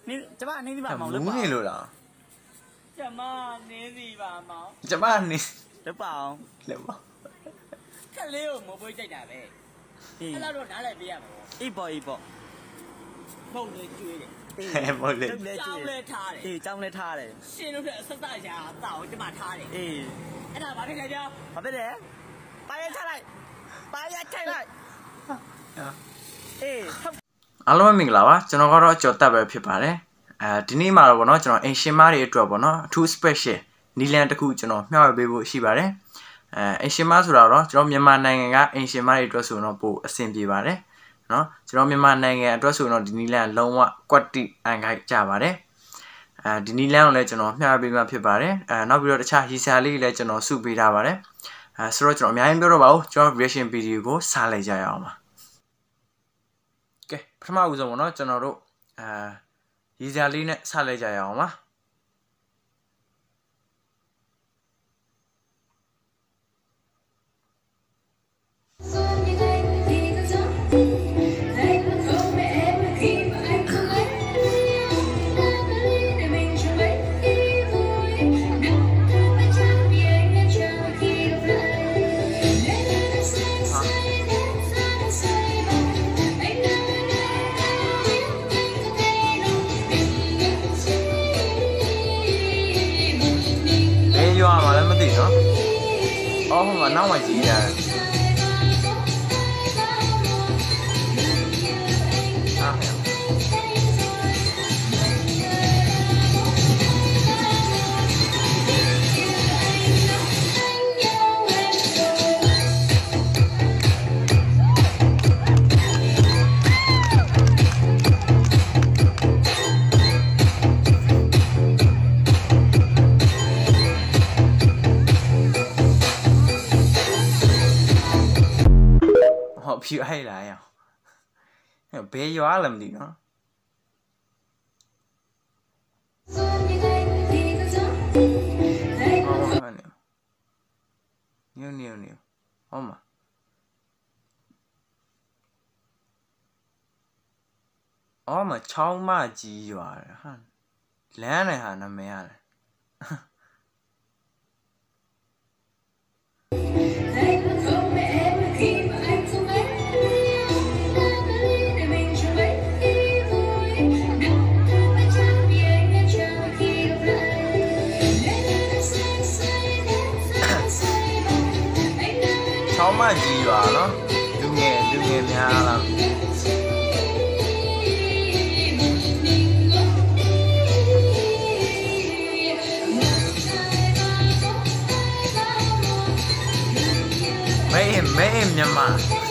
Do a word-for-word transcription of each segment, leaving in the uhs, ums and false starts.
你这把你的把毛了吧？没了。 这把你的把毛。 这把你。 这把。 这把。 看溜没不会再打呗。看到都拿来别嘛。一包一包。包来追的。 哎，包来。 招来他的。哎，招来他的。现在是十三下，早就把他的。哎。哎，那把这来着？把这来。把人下来。把人下来。哎。 အားလုံးမင်္ဂလာပါကျွန်တော်ကတော့ကြော်တက်ပဲဖြစ်ပါတယ်အဲဒီနေ့မှာတော့ဗောနော်ကျွန်တော်အင်ရှင်မားတွေအတွက်ဗောနော်အထူး special နီလန်တစ်ခုကျွန်တော်မျှဝေပေးဖို့ရှိပါတယ်အဲအင်ရှင်မားဆိုတာတော့ကျွန်တော်မြန်မာနိုင်ငံကအင်ရှင်မားတွေအတွက်ဆိုတော့ပိုအဆင်ပြေပါတယ်နော်ကျွန်တော်မြန်မာနိုင်ငံအတွက်ဆိုတော့ဒီနီလန်လုံးဝကွက်တိအန်ခိုက်ကြပါတယ်အဲဒီနီလန်ကိုလည်းကျွန်တော်မျှဝေပေးမှဖြစ်ပါတယ်အဲနောက်ပြီးတော့တခြားရီစာလေးလည်းကျွန်တော်စုပေးထားပါတယ်အဲဆိုတော့ကျွန်တော်အများကြီးပြောတော့ပါဘူးကျွန်တော် reaction video ကိုစားလိုက်ကြရအောင်ပါကဲပထမဦးဆုံးပေါ့နော်ကျွန်တော်တို့အာရည်စရာလေးနဲ့ဆက်လိုက်ကြရအောင်ပါရွာမှာလည်းမသိနော်အော်ဟိုမှာနောက်မှကြီးတယ်ဟာဖြူအိုက်လာရအောင်ဘယ်ရွာလဲမသိနော်ညညညဟောမှာအော်မချောင်းမကြီးရွာဟာလမ်းနဲ့ဟာနာမည်ရတယ်ချောင်းမကြီးရွာနော်လူငယ်လူငယ်များလားမဲမဲမြန်မာ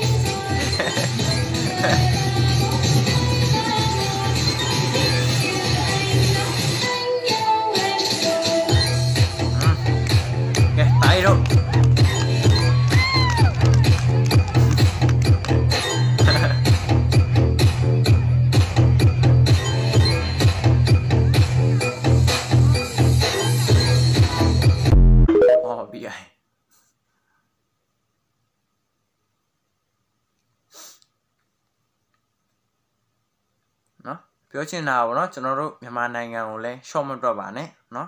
ကဲတိုင်းတော့နော်ပြောချင်တာပေါ့နော်ကျွန်တော်တို့မြန်မာနိုင်ငံကိုလည်း short မတွက်ပါနဲ့နော်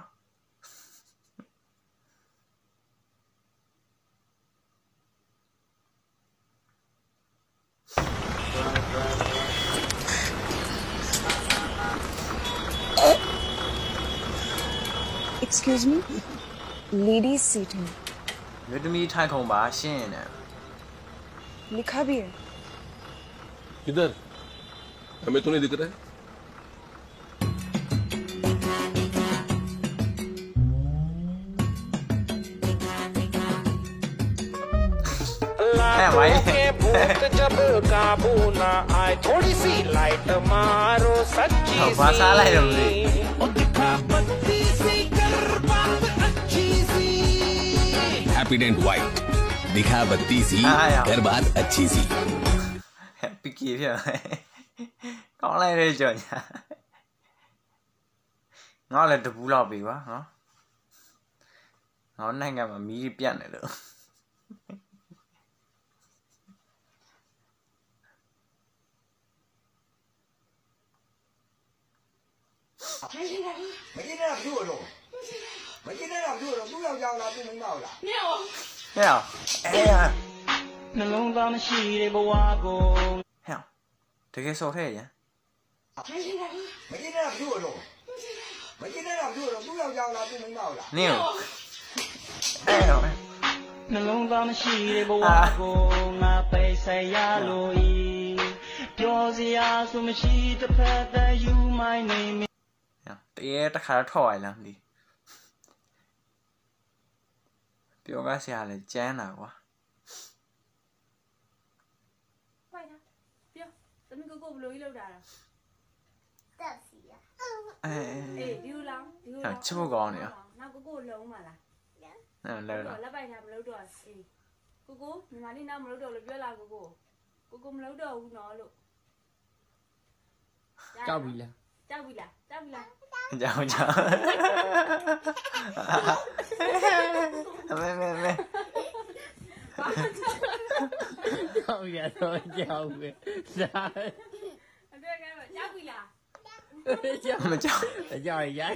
Excuse me, ladies seating. Let me try to buy shin. लिखा भी है किधर हमें तो नहीं दिख रहा है के भूत जब काबू ना आए थोड़ी सी लाइट मारो सच्ची सी दिखा बत्ती सी कर बात अच्छी सी हैप्पी डेंट वाइट दिखा बत्ती सी कर बात अच्छी सी हैप्पी की है कौन lại đây trời nó là được vui lò bị quá nó nó này mà mí pian này được 没进来不就我中，没进来不就我中，都要讲了，都没闹了。 没有。 没有。哎呀。 နှလုံးသားမရှိတဲ့ဘဝကိုဟဲ့တကယ်ဆော်ခဲ့ရ没进来不就我中，没进来不就我中，都要讲了，都没闹了。 နင်း哎呦。 နှလုံးသားမရှိတဲ့ဘဝကိုငါပိတ်ဆက်ရလို့ဤပြောစရာဆိုမရှိတစ်ဖက်သက် you my name တရေတခါတော့ထောက်ရလားမသိပြောကားဆရာလည်းကျန်းတာကွာ快点，别，咱们哥哥不留一溜达了。 အဲ哎，溜浪，溜浪。 ချစ်ဖို့ကောင်းနေရ那哥哥လုံးမလားအဲလဲတော့လက်ပိုက်ထားမလို့တော့အေးကိုကိုညီမလေးနောက်မလို့တော့လို့ပြောလာကိုကိုကိုကိုမလို့တော့ဘူးနော်လို့ကြောက်ပြီလားကြောက်ပြီလားကြောက်ပြီလားကြောင်ကြောင်မဲမဲမဲကြောက်ရတော့ကြောက်ပဲစားအပြောကဲကြောက်ပြီလားကြောက်မကြောက်ကြောက်ရိုက်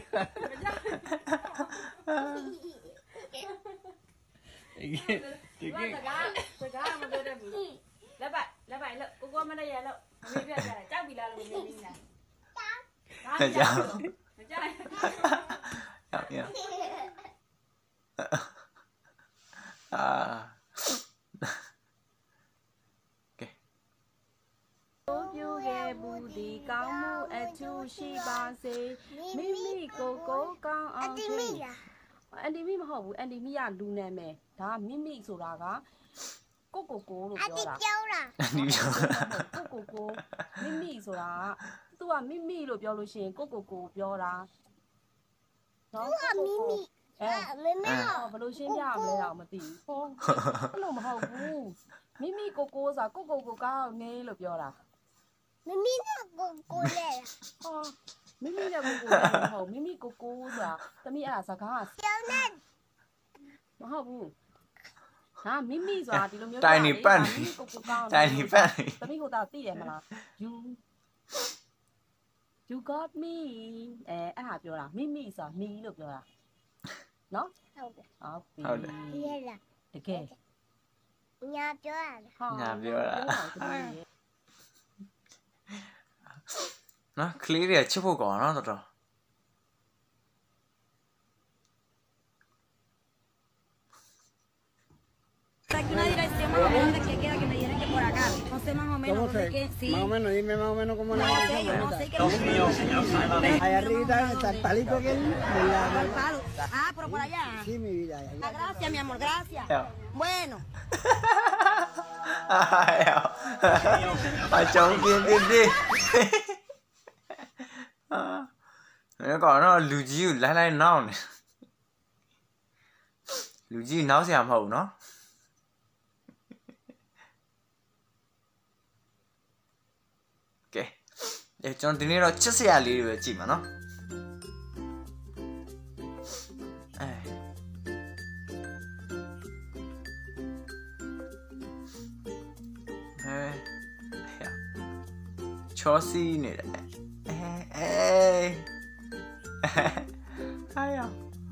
ဒီကစကားစကားမပြောတတ်ဘူးလက်ပိုက်လက်ပိုက်လို့ကိုကိုမနဲ့ရလို့မမေးပြကြတယ်ကြောက်ပြီလားလို့မမေးနေတာကြောင်မကြောက်ကြောင်ရအာပြုခဲ့ဘူးဒီကောင်းမှုအထူးရှိပါစေမိမိကိုကိုကောင်းအောင်ထိအန်တီမီမဟုတ်ဘူးအန်တီမီကလူနာမည်ဒါမိမိဆိုတာကကိုကိုကိုလို့ပြောတာပြောတာဒီပြောကိုကိုကိုမိမိဆိုတာကသူကမိမိလို့ပြောလို့ရှိရင်ကိုကိုကိုပြောတာနော်ကိုကိုကိုအဲမမေဘယ်လိုရှင်းပြရမလဲတော့မသိဘူးဟောအဲ့လိုမဟုတ်ဘူးမိမိကိုကိုဆိုတာကိုကိုကိုကောင်းနေလို့ပြောတာမမီကကိုကိုလဲဟောမိမိလည်းကိုကိုလည်းမဟုတ်မိမိကိုကိုဆိုတာတမီးအဲ့ဒါစကားကျောင်းနဲ့မဟုတ်ဘူးဟာမိမိဆိုတာဒီလိုမျိုးတိုင်နေပတ်နေကိုကိုကောင်းတိုင်နေပတ်နေတမီးကိုတော့သိတယ်မလား you you got me အဲအဲ့ဒါပြောတာမိမိဆိုတာ me လို့ပြောတာနော်ဟုတ်တယ်ဟုတ်ပြီဟုတ်တယ်ဒီရလားတကယ်ညာပြောရတယ်ဟာညာပြောတာတမီးရဲ့နော်ကလေးတွေကချစ်ဖို့ကောင်းနော်တော်တော် Aquí nadie le dice más o menos de que queda que me diera que por acá. No sé más o menos de que sí. Más o menos, dime más o menos cómo No la sé, yo no sé qué Allá arriba está el palito que el palo. Ah, pero por allá. Sí, mi vida. allá. Ah, gracias, mi amor, gracias. Bueno. အကြောင်းပြင်းပြင်းပြင်းအာကောနော်လူကြီးကိုလိုက်လိုက်နောက်နေလူကြီးနောက်ဆရာမဟုတ်ဘူးနော်ကဲအဲကျွန်တော်ဒီနေ့တော့ချစ်စရာလေးတွေပဲကြည့်မှာနော်ချောစီနေတယ်အဲအဲဟာယော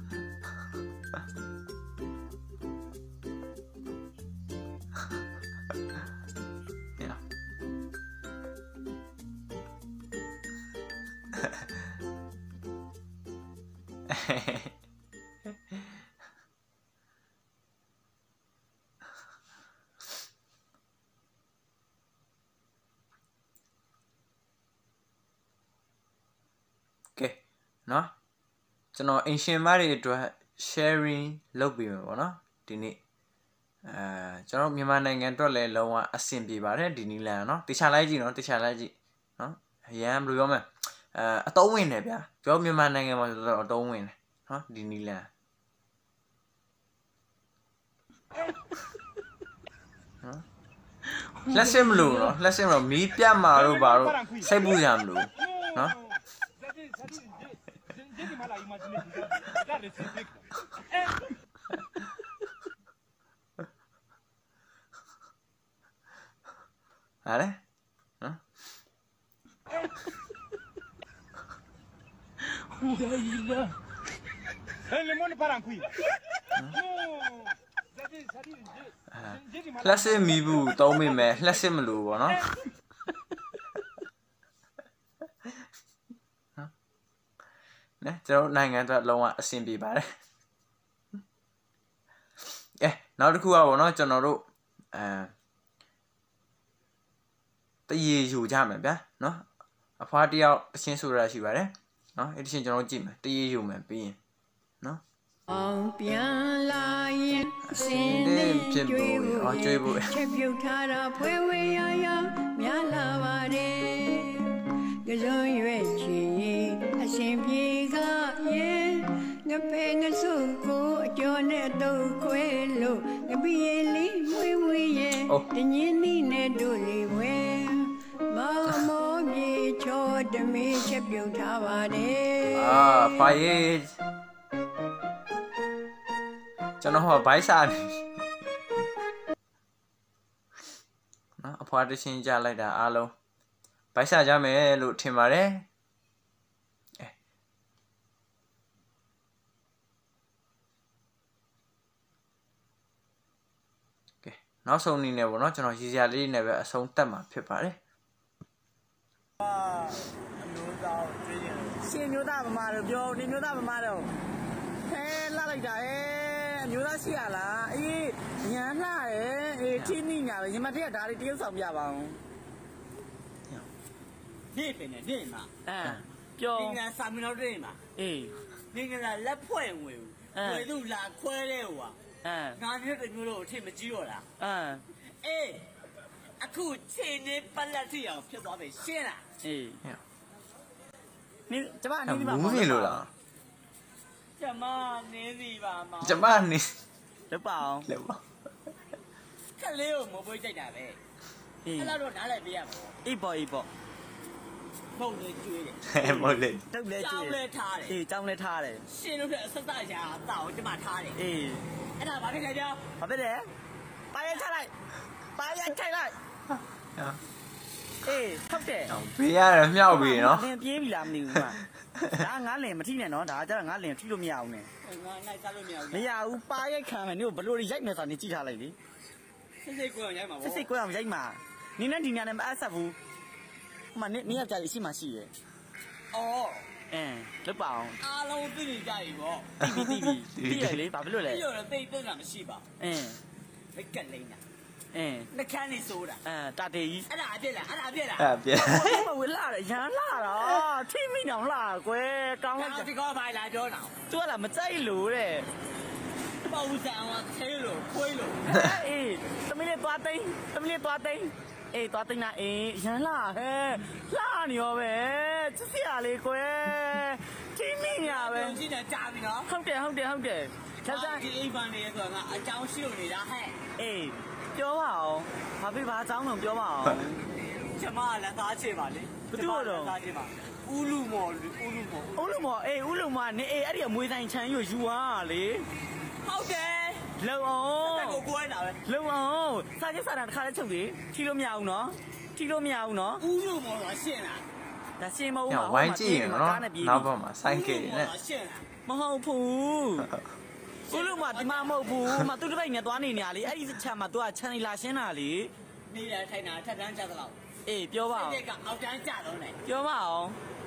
ကဲနော်ကျွန်တော်အင်ရှင်မတွေအတွက် sharing လုပ်ပေးမယ်ပေါ့နော်ဒီနေ့အဲကျွန်တော်မြန်မာနိုင်ငံအတွက်လည်းလုံးဝအဆင်ပြေပါတယ်ဒီနီလန်နော်တခြားလိုက်ကြည့်နော်တခြားလိုက်ကြည့်နော်အရန်ဘယ်လိုပြောမလဲအဲအတုံးဝင်တယ်ဗျာကျွန်တော်မြန်မာနိုင်ငံမှာဆိုတော့အတုံးဝင်တယ်နော်ဒီနီလန်နော်လက်စင်မလို့နော်လက်စင်မလို့မီးပြတ်မှာတော့ဘာလို့စိတ်ပူကြမလို့နော် Vale? ¿No? လက်စစ်မီးဘူးသုံးမိမယ်လက်စစ်မလို့ပေါ့နော်နဲကျွန်တော်နိုင်ငံအတွက်လုံးဝအဆင်ပြေပါတယ်အဲနောက်တစ်ခုကပေါ့နော်ကျွန်တော်တို့အဲတရေယူကြမယ်ဗျာနော်အဖွားတယောက်တချင်းဆိုရရှိပါတယ်နော်အဲ့ဒီချင်းကျွန်တော်ကြည့်မယ်တရေယူမယ်ပြီးရင်နော်အောင်ပြန်လာရင်စင်းနေဖြစ်ဖို့အော်ကြွေးဖို့ချက်ပြုတ်ထားတာဖွဲဝေးရရများလာပါတယ်ကစုံရွက်ချီအရှင်ပြေကရဲ့ငပေငစုကိုအကျော်နဲ့တုတ်ခွဲလို့ငပီလေးဝေးဝေးရဲ့တညင်းနီးနဲ့တို့လေးဝဲမောင်မောမြေချောတမေးချက်ပြုတ်ထားပါတယ်အာဖိုင်ကျွန်တော်ဟောဘိုက်စားနေနော်အဖွားတချင်းကြလိုက်တာအားလုံးဘိုက်စားကြမယ်လို့ထင်ပါတယ်ကဲနောက်ဆုံးနည်းနဲ့ပေါ့နော်ကျွန်တော်ရည်စရာလေးနဲ့ပဲအဆုံးသတ်မှာဖြစ်ပါတယ်အာအမျိုးသားကိုကြွေးရင်ရှင်မျိုးသားဗမာတို့ပြောဒီမျိုးသားဗမာတို့ဟဲလာလိုက်တာဟဲအမျိုးသားရှိရလားအေးညံလှရဲအေးချင်းနိညာပဲညီမတည်းကဒါလေးတရုပ်ဆောင်ပြပါအောင်နေပင်နဲ့နေမှာအဲပြောဒီကစာမင်းတို့နေမှာအေးနေကလက်ဖွဲ့ဝင်ဝယ်သူလာခွဲတဲ့ဟိုအဲငါမျိုးတမျိုးတို့အထင်မကြီးတော့လားအဲအေးအခုချိန်နေပလက်ထီအောင်ဖြစ်သွားပြီရှင်းလားအေးနေကျမနေပြီပါဘူးနေလို့လားကျမနေစီပါမောင်ကျမနေလက်ပါအောင်လက်ပါခက်လေးကိုမပွေးကြိုက်တာပဲအေးအဲ့တော့နားလည်းပြရမှာအေးပေါ့အေးပေါ့မုတ်လေးကျွေးတယ်ဟဲ့မုတ်လေးတုတ်လေးကျွေးကြောင်းလေးထားတယ်အေးကြောင်းလေးထားတယ်ရှင်တို့ကအဆက်ဆက်ရာတောက်ကျမထားတယ်အေးအဲ့ဒါဘာဖြစ်လဲပြောဘာဖြစ်လဲပါရချလိုက်ပါရချိုက်လိုက်အေးဟုတ်တယ်ဘေးရတယ်မြောက်ပြီနော်လင်ပြေးပြီလားမသိဘူးကွာဒါငါလင်မထိနဲ့နော်ဒါကကျတော့ငါလင်ထိလို့မရဘူးနဲ့ငါနိုင်စားလို့မရဘူးမရဘူးပါရိုက်ခံမယ်နင်တို့ဘလို့ရိုက်မယ်ဆိုတာနင်ကြည့်ထားလိုက်လေစစ်စစ်ကိုအောင်ရိုက်မှာပေါ့စစ်စစ်ကိုအောင်ရိုက်မှာနင်နဲ့ဒီညာနဲ့မအပ်ဆက်ဘူးဟိုမှာနင်ယောက်ျားလေးရှိမှရှိရဲ့အော်အင်းလွတ်ပါအောင်အားလုံးသိနေကြပြီပေါ့တီးပြီးတီးပြီးတီးရလေဘာဖြစ်လို့လဲတီးရတော့တိတ်တိတ်တာမရှိပါအင်းဘက်ကလိမ့်တာအင်းနှခမ်းနေဆိုတာအဲတာတေကြီးအဲ့ဒါအပြစ်လားအဲ့ဒါအပြစ်လားအဲ့အပြစ်ဘာဝလာရရန်လာတော့ထိမိအောင်လာကွယ်ကောင်းလိုက်ဒီကောဘာလာပြောတော့သူကလားမကြိုက်လို့တဲ့ပေါ့ဦးဆောင်ကသေးလို့ခွေးလို့အေးသမီးလေးသွားသိမ်းသမီးလေးသွားသိမ်းအေးသွားသိမ်းလားအေးရန်လာဟဲ့လာနေရောပဲချစ်စရာလေးကွယ်ထိမိညာပဲကြည့်နေကြာပြီနော်ဟုတ်တယ်ဟုတ်တယ်ဟုတ်တယ်ဆက်စားဒီအိမ်ပန်နေရဆိုတော့ငါအကြောင်းရှိလို့နေတာဟဲ့အေးပြောပါအောင်ဘာဖြစ်ဘာအကြောင်းတော့ပြောပါအောင်ကျမကလည်းသားချေပါလေဘသူတော့သားချေပါဦးလူမော်ဦးလူမော်ဦးလူမော်အေးဦးလူမော်နေအေးအဲ့ဒီအမွေဆိုင်ချမ်းယူယူသွားလေဟုတ်တယ်လုံအောင်တက်ကိုကိုရတာပဲလုံအောင်စားချက်စားတာတစ်ခါလဲချုပ်လေထီလို့မရဘူးနော်ထီလို့မရဘူးနော်ဦးလူမော်တော့ရှင်းလားဒါရှင်းမဟုတ်ပါဘူးဝိုင်းကြည့်ရနော်နောက်ဘက်မှာစိုင်းကေနဲ့ရှင်းလားမဟုတ်ဘူးဦးလူမဒီမှာမဟုတ်ဘူးမသူတပိတ်နဲ့သွားနေနေရလေအဲ့ဒီချက်မှာသူကချန်နေလာရှင်းတာလေနေရထိုင်တာထက်တန်းကြသလောက်အေးပြောပါအောင်ဒီကအောက်တန်းကြတော့လေပြောပါအောင်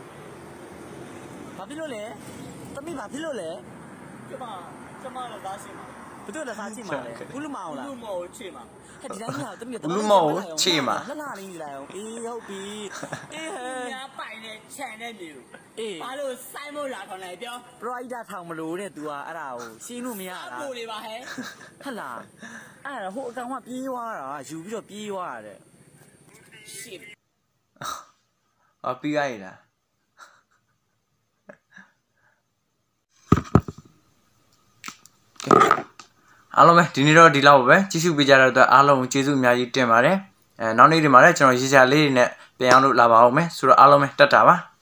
ဘာဖြစ်လို့လဲသမီးဘာဖြစ်လို့လဲကျမကျမလည်းသားရှင်းပါဘယ်သူလဲသားရှင်းပါလဲဦးလူမအောင်လားဦးလူမကိုချေမှာဟဲ့ဒီတိုင်းကသမီးကဦးလူမကိုချေမှာလှလှလေးနေလိုက်အောင်အေးဟုတ်ပြီအေးဟဲ့ညာပိုင်နဲ့ခြံနဲ့နေအေးဘာလို့စိုင်းမို့လာခေါ်လိုက်ပြောပရိုက်တာထောင်မလို့တဲ့ तू อ่ะအဲ့ဒါကိုရှင်းလို့မရလားပို့လေပါဟဲ့ဟတ်လားအဲ့ဒါဟိုအကောင်ကပြေးသွားတာယူပြီးတော့ပြေးသွားတာတဲ့ရှစ်အော်ပြီးရည်လားအားလုံးပဲဒီနေ့တော့ဒီလောက်ပဲကြည့်ရှုပေးကြတဲ့အတွက်အားလုံးကျေးဇူးအများကြီးတင်ပါတယ်အဲနောက်နေ့ဒီမှာလည်းကျွန်တော်ရေးစရာလေးတွေနဲ့ပြန်အောင်လို့လာပါအောင်မယ်ဆိုတော့အားလုံးပဲတက်တာပါ